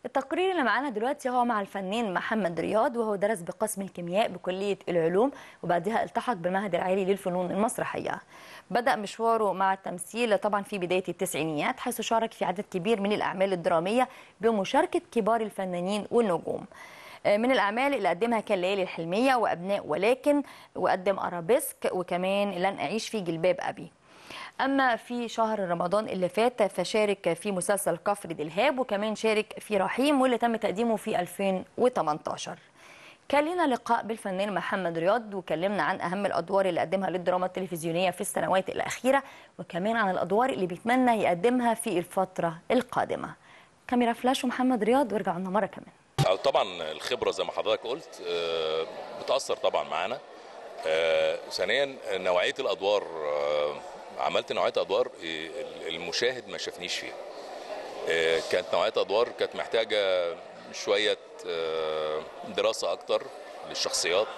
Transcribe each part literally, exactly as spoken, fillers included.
التقرير اللي معانا دلوقتي هو مع الفنان محمد رياض، وهو درس بقسم الكيمياء بكلية العلوم وبعدها التحق بالمعهد العالي للفنون المسرحية. بدأ مشواره مع التمثيل طبعا في بداية التسعينيات، حيث شارك في عدد كبير من الأعمال الدرامية بمشاركة كبار الفنانين والنجوم. من الأعمال اللي قدمها كان ليالي الحلمية وأبناء ولكن، وقدم أرابيسك، وكمان لن أعيش في جلباب أبي. أما في شهر رمضان اللي فات فشارك في مسلسل كفر دلهاب، وكمان شارك في رحيم واللي تم تقديمه في ألفين وتمنتاشر. كان لنا لقاء بالفنان محمد رياض وكلمنا عن أهم الأدوار اللي قدمها للدراما التلفزيونية في السنوات الأخيرة، وكمان عن الأدوار اللي بيتمنى يقدمها في الفترة القادمة. كاميرا فلاش ومحمد رياض، وارجعوا لنا مرة كمان. طبعا الخبرة زي ما حضرتك قلت بتأثر طبعا معانا. ثانيا نوعية الأدوار، عملت نوعية أدوار المشاهد ما شافنيش فيها. كانت نوعية أدوار كانت محتاجة شوية دراسة أكتر للشخصيات،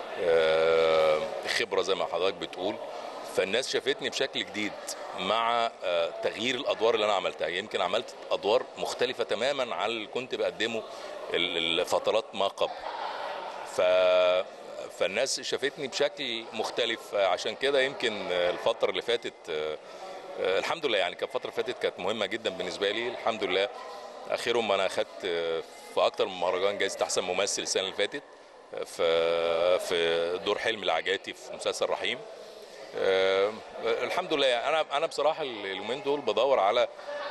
خبرة زي ما حضرتك بتقول، فالناس شافتني بشكل جديد مع تغيير الأدوار اللي أنا عملتها. يمكن عملت أدوار مختلفة تماما عن اللي كنت بقدمه الفترات ما قبل، ف فالناس شافتني بشكل مختلف. عشان كده يمكن الفترة اللي فاتت الحمد لله، يعني كانت الفترة اللي فاتت كانت مهمة جدا بالنسبة لي الحمد لله. اخرهم انا اخدت في اكتر من مهرجان جايزة احسن ممثل السنة اللي فاتت في في دور حلمي العجاتي في مسلسل رحيم. الحمد لله. انا انا بصراحة اليومين دول بدور على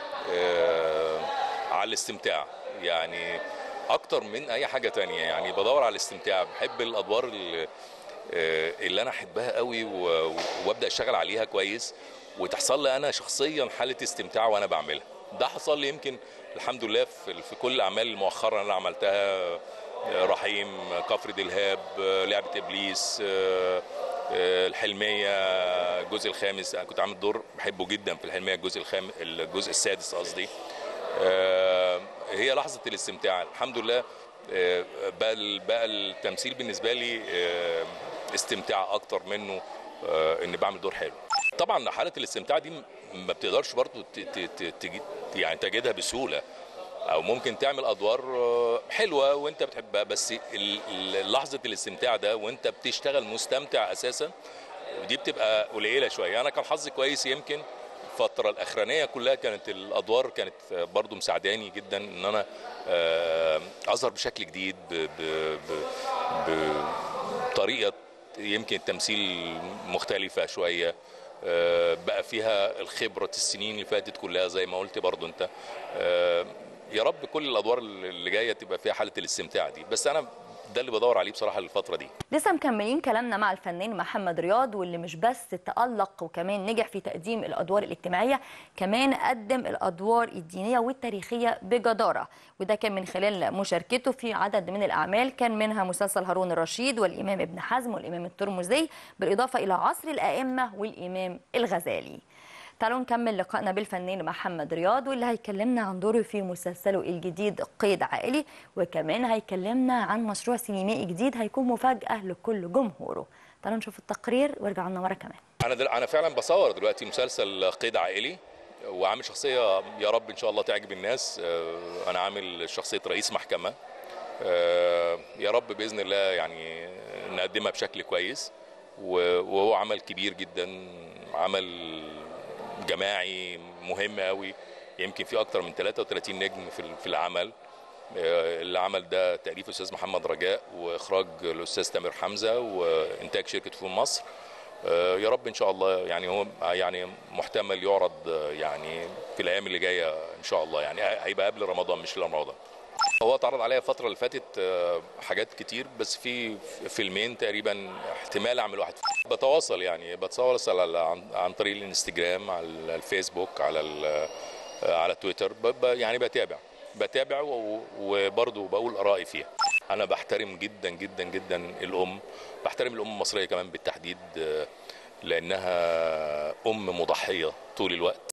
على الاستمتاع، يعني اكتر من اي حاجة تانية. يعني بدور على الاستمتاع، بحب الادوار اللي, اللي انا احبها قوي وابدا اشتغل عليها كويس، وتحصل لي انا شخصيا حالة استمتاع وانا بعملها. ده حصل لي يمكن الحمد لله في, في كل الاعمال المؤخرة اللي انا عملتها، رحيم، كفر دلهاب، لعبة ابليس، الحلمية الجزء الخامس. انا كنت عامل دور بحبه جدا في الحلمية الجزء الخامس الجزء السادس قصدي. هي لحظة الاستمتاع الحمد لله. بقى بقى التمثيل بالنسبة لي استمتاع اكتر منه اني بعمل دور حلو. طبعا حالة الاستمتاع دي ما بتقدرش برضو يعني تجدها بسهولة، او ممكن تعمل ادوار حلوة وانت بتحبها، بس لحظة الاستمتاع ده وانت بتشتغل مستمتع اساسا دي بتبقى قليلة شوية. انا كان حظي كويس، يمكن الفترة الاخرانية كلها كانت الادوار كانت برضو مساعداني جدا ان انا اظهر بشكل جديد بطريقة يمكن التمثيل مختلفة شوية، بقى فيها الخبرة السنين اللي فاتت كلها زي ما قلت برضو انت. يا رب كل الادوار اللي جايه تبقى فيها حاله الاستمتاع دي، بس انا ده اللي بدور عليه بصراحه الفتره دي. لسه مكملين كلامنا مع الفنان محمد رياض، واللي مش بس تألق وكمان نجح في تقديم الادوار الاجتماعيه، كمان قدم الادوار الدينيه والتاريخيه بجداره، وده كان من خلال مشاركته في عدد من الاعمال، كان منها مسلسل هارون الرشيد والامام ابن حزم والامام الترمذي، بالاضافه الى عصر الائمه والامام الغزالي. تعالوا نكمل لقائنا بالفنان محمد رياض، واللي هيكلمنا عن دوره في مسلسله الجديد قيد عائلي، وكمان هيكلمنا عن مشروع سينمائي جديد هيكون مفاجأة لكل جمهوره. تعالوا نشوف التقرير وارجعوا لنا ورا كمان. انا دل... انا فعلا بصور دلوقتي مسلسل قيد عائلي، وعامل شخصية يا رب ان شاء الله تعجب الناس. انا عامل شخصية رئيس محكمة، يا رب باذن الله يعني نقدمها بشكل كويس. وهو عمل كبير جدا، عمل جماعي مهم قوي، يمكن في اكتر من ثلاثة وثلاثين نجم في العمل. العمل ده تأليف الاستاذ محمد رجاء، واخراج الاستاذ تامر حمزه، وانتاج شركه فون مصر. يا رب ان شاء الله يعني هو يعني محتمل يعرض يعني في الايام اللي جايه ان شاء الله، يعني هيبقى قبل رمضان مش لرمضان. هو اتعرض عليا الفتره اللي فاتت حاجات كتير، بس في فيلمين تقريبا احتمال اعمل واحد. بتواصل يعني بتواصل عن طريق الانستجرام، على الفيسبوك، على على تويتر، يعني بتابع بتابع وبرضه بقول ارائي فيها. انا بحترم جدا جدا جدا الام، بحترم الام المصريه كمان بالتحديد، لانها ام مضحيه طول الوقت.